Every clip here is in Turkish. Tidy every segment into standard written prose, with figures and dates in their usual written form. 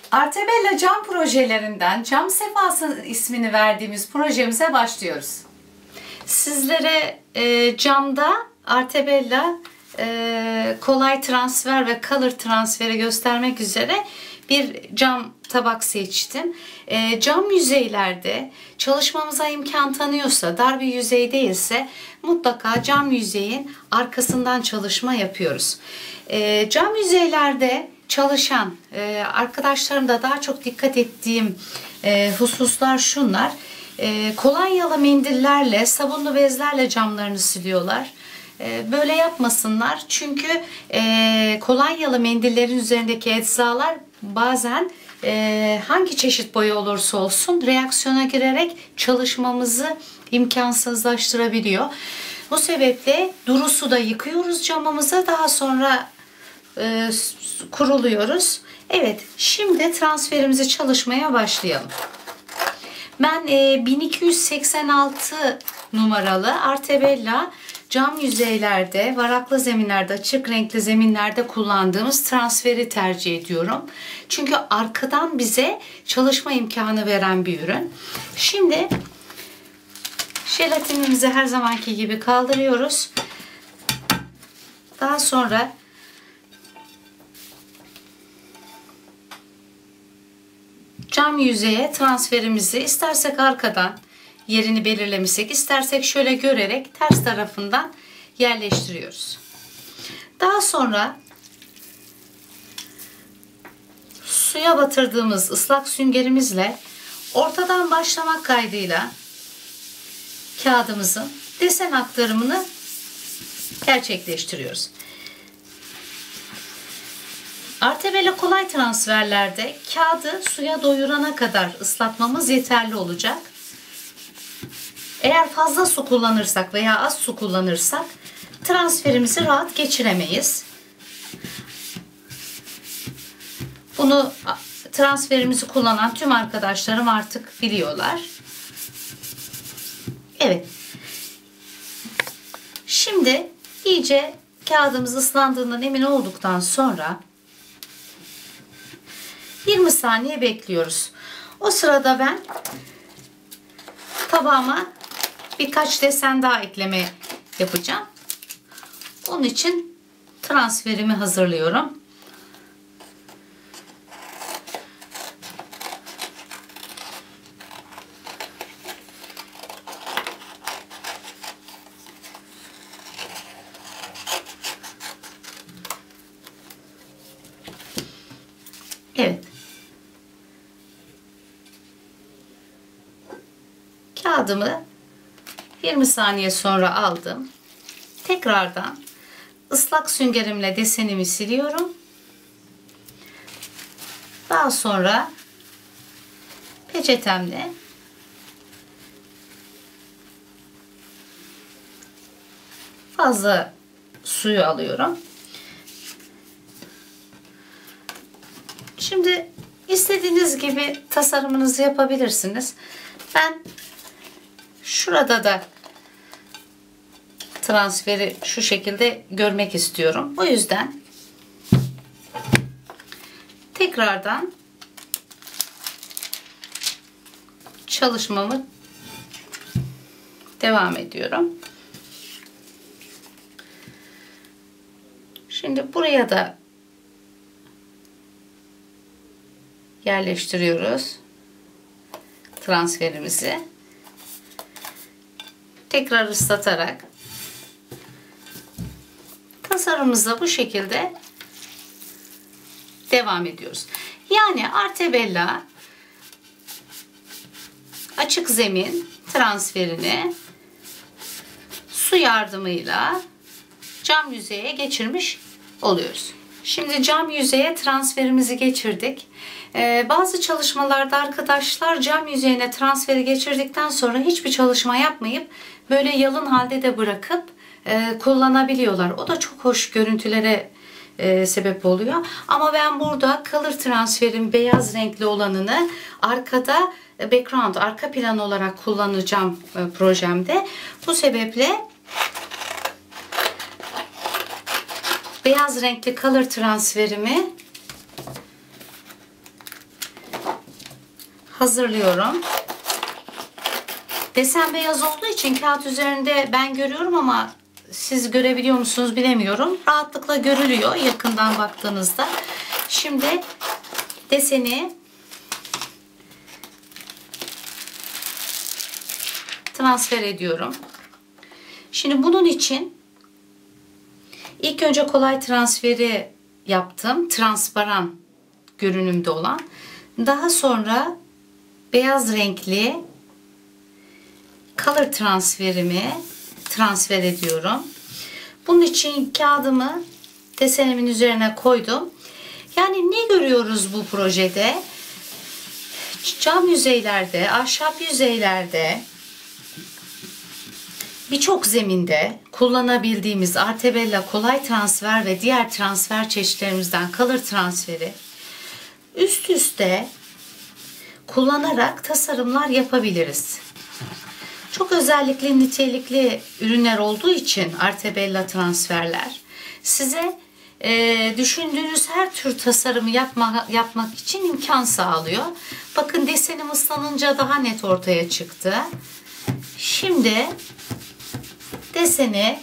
Artebella cam projelerinden Cam Sefası ismini verdiğimiz projemize başlıyoruz. Sizlere camda Artebella kolay transfer ve color transferi göstermek üzere bir cam tabak seçtim. Cam yüzeylerde çalışmamıza imkan tanıyorsa, dar bir yüzey değilse mutlaka cam yüzeyin arkasından çalışma yapıyoruz. Cam yüzeylerde çalışan arkadaşlarım da daha çok dikkat ettiğim hususlar şunlar. Kolonyalı mendillerle, sabunlu bezlerle camlarını siliyorlar. Böyle yapmasınlar. Çünkü kolonyalı mendillerin üzerindeki eczalar bazen hangi çeşit boya olursa olsun reaksiyona girerek çalışmamızı imkansızlaştırabiliyor. Bu sebeple duru suda yıkıyoruz camımızı. Daha sonra kuruluyoruz. Evet, şimdi transferimizi çalışmaya başlayalım. Ben 1286 numaralı Artebella cam yüzeylerde, varaklı zeminlerde, açık renkli zeminlerde kullandığımız transferi tercih ediyorum. Çünkü arkadan bize çalışma imkanı veren bir ürün. Şimdi jelatinimizi her zamanki gibi kaldırıyoruz. Daha sonra cam yüzeye transferimizi istersek arkadan yerini belirlemişsek, istersek şöyle görerek ters tarafından yerleştiriyoruz. Daha sonra suya batırdığımız ıslak süngerimizle ortadan başlamak kaydıyla kağıdımızın desen aktarımını gerçekleştiriyoruz. Artebella kolay transferlerde kağıdı suya doyurana kadar ıslatmamız yeterli olacak. Eğer fazla su kullanırsak veya az su kullanırsak transferimizi rahat geçiremeyiz. Bunu transferimizi kullanan tüm arkadaşlarım artık biliyorlar. Evet. Şimdi iyice kağıdımız ıslandığından emin olduktan sonra 20 saniye bekliyoruz. O sırada ben tabağıma birkaç desen daha ekleme yapacağım. Onun için transferimi hazırlıyorum. Evet. Kağıdımı 20 saniye sonra aldım. Tekrardan ıslak süngerimle desenimi siliyorum. Daha sonra peçetemle fazla suyu alıyorum. Şimdi istediğiniz gibi tasarımınızı yapabilirsiniz. Ben şurada da transferi şu şekilde görmek istiyorum. O yüzden tekrardan çalışmamı devam ediyorum. Şimdi buraya da yerleştiriyoruz transferimizi. Tekrar ıslatarak tasarımımıza bu şekilde devam ediyoruz. Yani Artebella açık zemin transferini su yardımıyla cam yüzeye geçirmiş oluyoruz. Şimdi cam yüzeye transferimizi geçirdik. Bazı çalışmalarda arkadaşlar cam yüzeyine transferi geçirdikten sonra hiçbir çalışma yapmayıp böyle yalın halde de bırakıp kullanabiliyorlar. O da çok hoş görüntülere sebep oluyor. Ama ben burada color transferin beyaz renkli olanını arkada background, arka plan olarak kullanacağım projemde. Bu sebeple beyaz renkli color transferimi hazırlıyorum. Desen beyaz olduğu için kağıt üzerinde ben görüyorum ama siz görebiliyor musunuz bilemiyorum. Rahatlıkla görülüyor yakından baktığınızda. Şimdi deseni transfer ediyorum. Şimdi bunun için ilk önce kolay transferi yaptım. Transparan görünümde olan. Daha sonra beyaz renkli color transferimi transfer ediyorum. Bunun için kağıdımı desenimin üzerine koydum. Yani ne görüyoruz bu projede? Cam yüzeylerde, ahşap yüzeylerde, birçok zeminde kullanabildiğimiz Arte Bella kolay transfer ve diğer transfer çeşitlerimizden color transferi üst üste kullanarak tasarımlar yapabiliriz. Çok özellikli, nitelikli ürünler olduğu için Arte Bella transferler size düşündüğünüz her tür tasarımı yapmak için imkan sağlıyor. Bakın desenim ıslanınca daha net ortaya çıktı. Şimdi deseni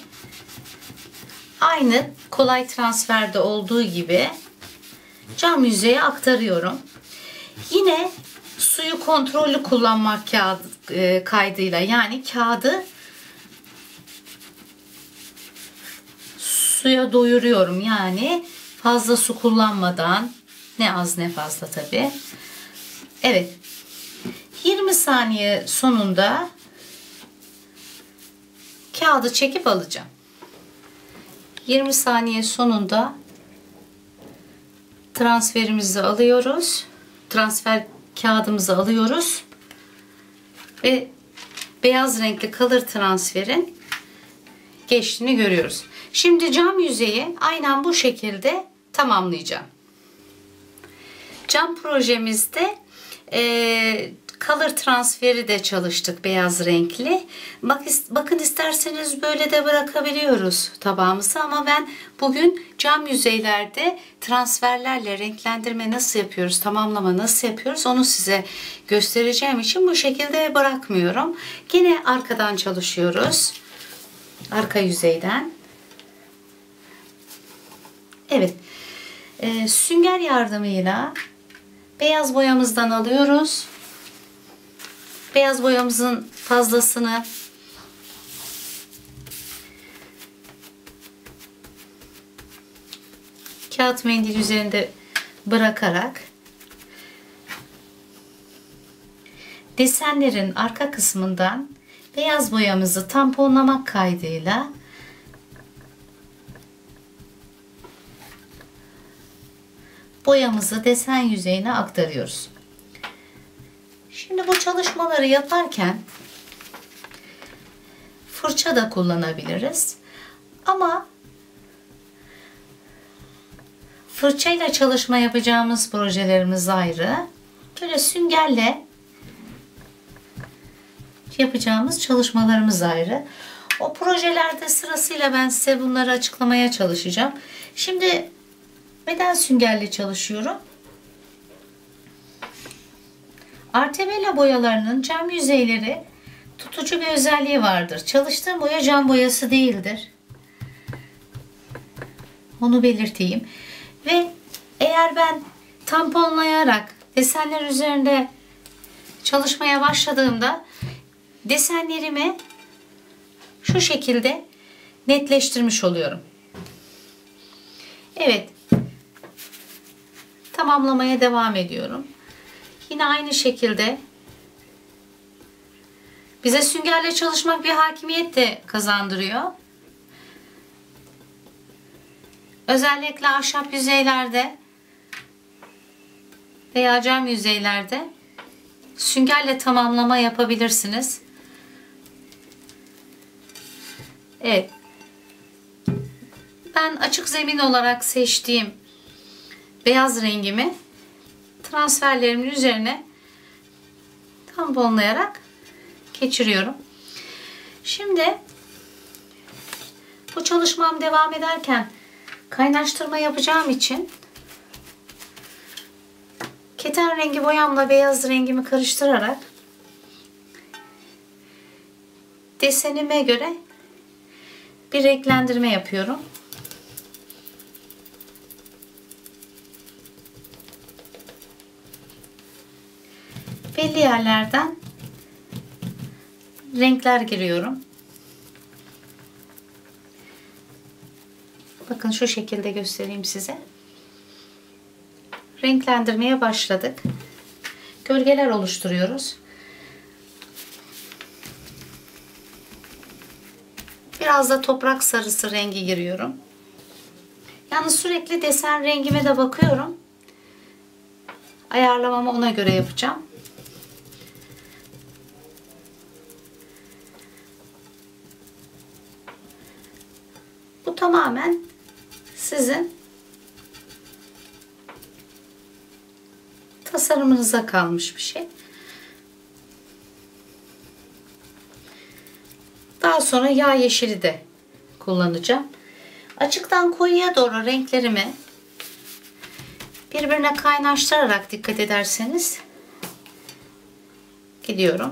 aynı kolay transferde olduğu gibi cam yüzeye aktarıyorum. Yine suyu kontrollü kullanmak kaydıyla, yani kağıdı suya doyuruyorum. Yani fazla su kullanmadan, ne az ne fazla tabi. Evet. 20 saniye sonunda kağıdı çekip alacağım. 20 saniye sonunda transferimizi alıyoruz. Transfer kağıdımızı alıyoruz. Ve beyaz renkli color transferin geçtiğini görüyoruz. Şimdi cam yüzeyi aynen bu şekilde tamamlayacağım. Cam projemizde color transferi de çalıştık, beyaz renkli. Bakın isterseniz böyle de bırakabiliyoruz tabağımızı ama ben bugün cam yüzeylerde transferlerle renklendirme nasıl yapıyoruz, tamamlama nasıl yapıyoruz onu size göstereceğim için bu şekilde bırakmıyorum. Yine arkadan çalışıyoruz. Arka yüzeyden. Evet. Sünger yardımıyla beyaz boyamızdan alıyoruz. Beyaz boyamızın fazlasını kağıt mendil üzerinde bırakarak desenlerin arka kısmından beyaz boyamızı tamponlamak kaydıyla boyamızı desen yüzeyine aktarıyoruz. Şimdi bu çalışmaları yaparken fırça da kullanabiliriz. Ama fırçayla çalışma yapacağımız projelerimiz ayrı. Böyle süngerle yapacağımız çalışmalarımız ayrı. O projelerde sırasıyla ben size bunları açıklamaya çalışacağım. Şimdi beden süngerle çalışıyorum. Arte Bella boyalarının cam yüzeyleri tutucu bir özelliği vardır. Çalıştığım boya cam boyası değildir. Onu belirteyim. Ve eğer ben tamponlayarak desenler üzerinde çalışmaya başladığımda desenlerimi şu şekilde netleştirmiş oluyorum. Evet. Tamamlamaya devam ediyorum. Yine aynı şekilde bize süngerle çalışmak bir hakimiyet de kazandırıyor. Özellikle ahşap yüzeylerde veya cam yüzeylerde süngerle tamamlama yapabilirsiniz. Evet. Ben açık zemin olarak seçtiğim beyaz rengimi transferlerimin üzerine tamponlayarak geçiriyorum. Şimdi bu çalışmam devam ederken kaynaştırma yapacağım için Keten rengi boyamla beyaz rengimi karıştırarak desenime göre bir renklendirme yapıyorum. Belli yerlerden renkler giriyorum. Bakın şu şekilde göstereyim size. Renklendirmeye başladık. Gölgeler oluşturuyoruz. Biraz da toprak sarısı rengi giriyorum. Yalnız sürekli desen rengime de bakıyorum. Ayarlamamı ona göre yapacağım. Bu tamamen sizin tasarımınıza kalmış bir şey. Daha sonra yağ yeşili de kullanacağım. Açıktan koyuya doğru renklerimi birbirine kaynaştırarak dikkat ederseniz gidiyorum.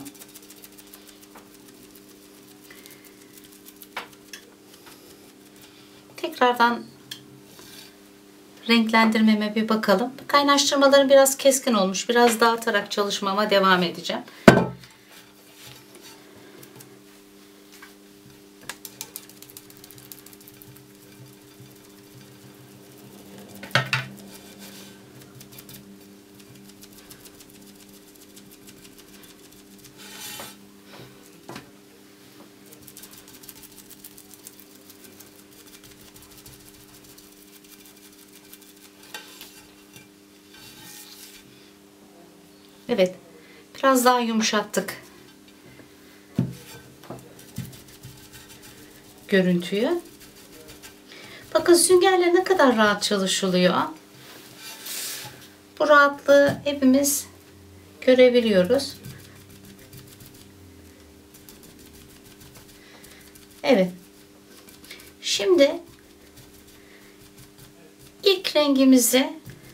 Tekrardan renklendirmeme bir bakalım. Kaynaştırmalarım biraz keskin olmuş. Biraz dağıtarak çalışmama devam edeceğim. Evet, biraz daha yumuşattık görüntüyü. Bakın süngerle ne kadar rahat çalışılıyor. Bu rahatlığı hepimiz görebiliyoruz. Evet. Şimdi ilk rengimizi,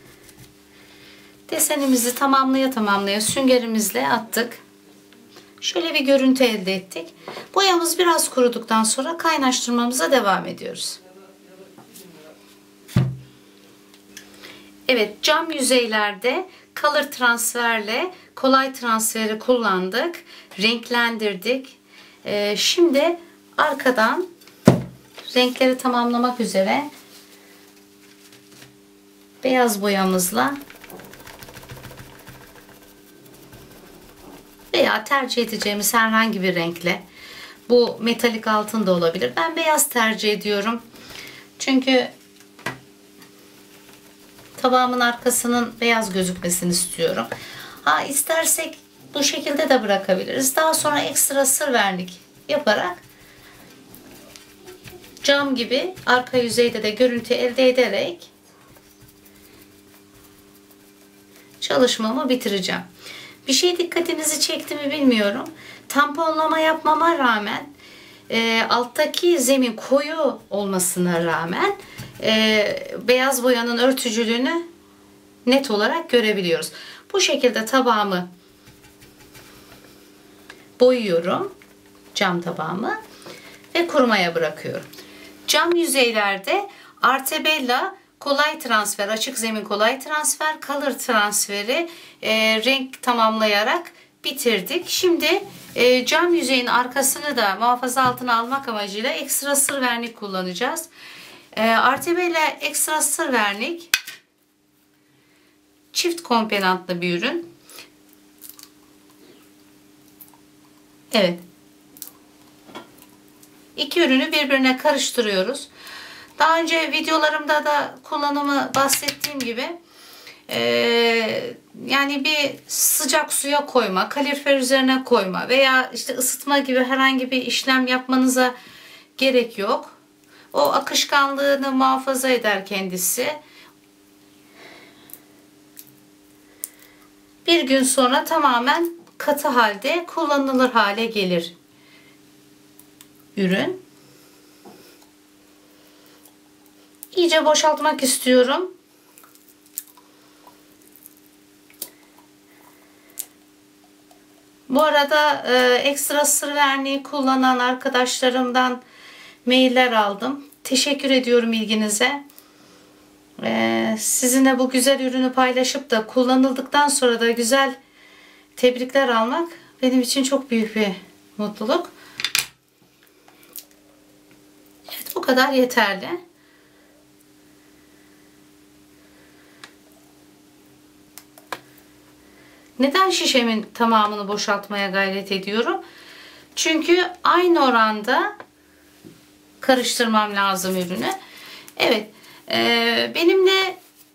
desenimizi tamamlaya süngerimizle attık. Şöyle bir görüntü elde ettik. Boyamız biraz kuruduktan sonra kaynaştırmamıza devam ediyoruz. Evet, cam yüzeylerde color transferle kolay transferi kullandık. Renklendirdik. Şimdi arkadan renkleri tamamlamak üzere beyaz boyamızla veya tercih edeceğimiz herhangi bir renkle, bu metalik altın da olabilir. Ben beyaz tercih ediyorum. Çünkü tabağımın arkasının beyaz gözükmesini istiyorum. İstersek bu şekilde de bırakabiliriz. Daha sonra ekstra sır vernik yaparak cam gibi arka yüzeyde de görüntü elde ederek çalışmamı bitireceğim. Bir şey dikkatinizi çekti mi bilmiyorum. Tamponlama yapmama rağmen alttaki zemin koyu olmasına rağmen beyaz boyanın örtücülüğünü net olarak görebiliyoruz. Bu şekilde tabağımı boyuyorum. Cam tabağımı ve kurumaya bırakıyorum. Cam yüzeylerde Arte-Bella kolay transfer, açık zemin kolay transfer, color transferi renk tamamlayarak bitirdik. Şimdi cam yüzeyin arkasını da muhafaza altına almak amacıyla ekstra sır vernik kullanacağız. Arte-Bella ekstra sır vernik çift komponentli bir ürün. Evet. İki ürünü birbirine karıştırıyoruz. Daha önce videolarımda da kullanımı bahsettiğim gibi yani bir sıcak suya koyma, kalorifer üzerine koyma veya işte ısıtma gibi herhangi bir işlem yapmanıza gerek yok. O akışkanlığını muhafaza eder kendisi. Bir gün sonra tamamen katı halde kullanılır hale gelir ürün. İyice boşaltmak istiyorum. Bu arada ekstra sır verniği kullanan arkadaşlarımdan mailler aldım. Teşekkür ediyorum ilginize. Sizinle bu güzel ürünü paylaşıp da kullanıldıktan sonra da güzel tebrikler almak benim için çok büyük bir mutluluk. Evet, bu kadar yeterli. Neden şişemin tamamını boşaltmaya gayret ediyorum? Çünkü aynı oranda karıştırmam lazım ürünü. Evet, benimle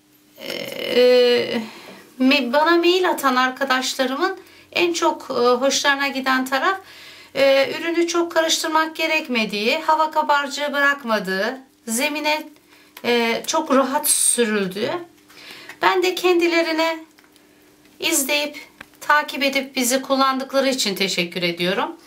bana mail atan arkadaşlarımın en çok hoşlarına giden taraf ürünü çok karıştırmak gerekmediği, hava kabarcığı bırakmadığı, zemine çok rahat sürüldüğü. Ben de kendilerine izleyip, takip edip bizi kullandıkları için teşekkür ediyorum.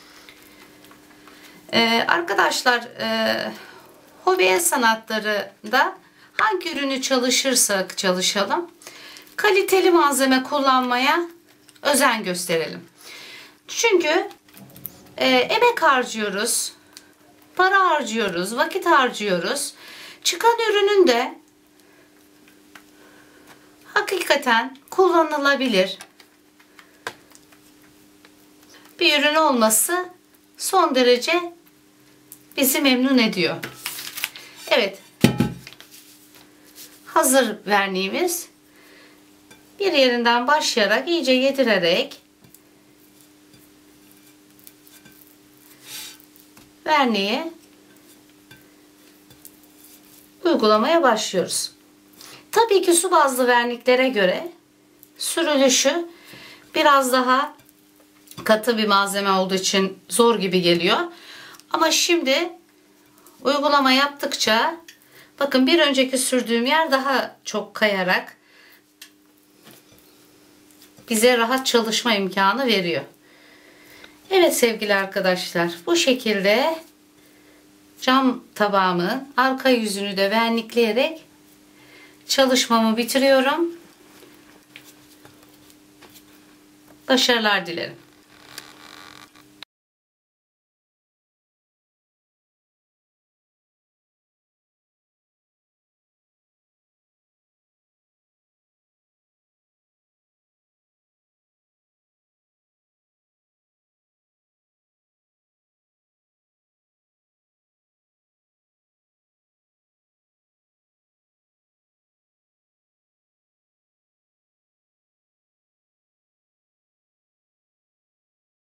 Arkadaşlar, hobi el sanatlarında hangi ürünü çalışırsak çalışalım, kaliteli malzeme kullanmaya özen gösterelim. Çünkü emek harcıyoruz, para harcıyoruz, vakit harcıyoruz. Çıkan ürünün de hakikaten kullanılabilir bir ürün olması son derece bizi memnun ediyor. Evet. Hazır verniğimiz. Bir yerinden başlayarak iyice yedirerek verniği uygulamaya başlıyoruz. Tabii ki su bazlı verniklere göre sürülüşü biraz daha katı bir malzeme olduğu için zor gibi geliyor. Ama şimdi uygulama yaptıkça bakın, bir önceki sürdüğüm yer daha çok kayarak bize rahat çalışma imkanı veriyor. Evet sevgili arkadaşlar, bu şekilde cam tabağımın arka yüzünü de vernikleyerek çalışmamı bitiriyorum. Başarılar dilerim.